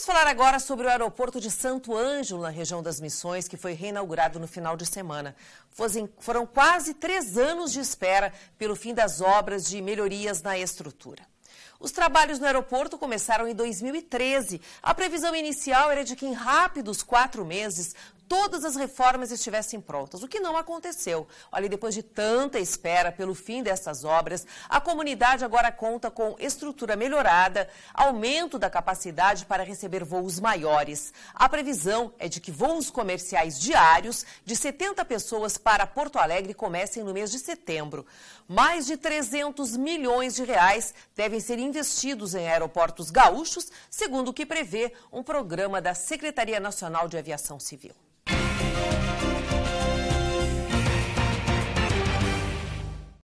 Vamos falar agora sobre o aeroporto de Santo Ângelo, na região das Missões, que foi reinaugurado no final de semana. Foram quase 3 anos de espera pelo fim das obras de melhorias na estrutura. Os trabalhos no aeroporto começaram em 2013. A previsão inicial era de que em rápidos 4 meses todas as reformas estivessem prontas, o que não aconteceu. Olha, depois de tanta espera pelo fim dessas obras, a comunidade agora conta com estrutura melhorada, aumento da capacidade para receber voos maiores. A previsão é de que voos comerciais diários de 70 pessoas para Porto Alegre comecem no mês de setembro. Mais de 300 milhões de reais devem ser investidos em aeroportos gaúchos, segundo o que prevê um programa da Secretaria Nacional de Aviação Civil.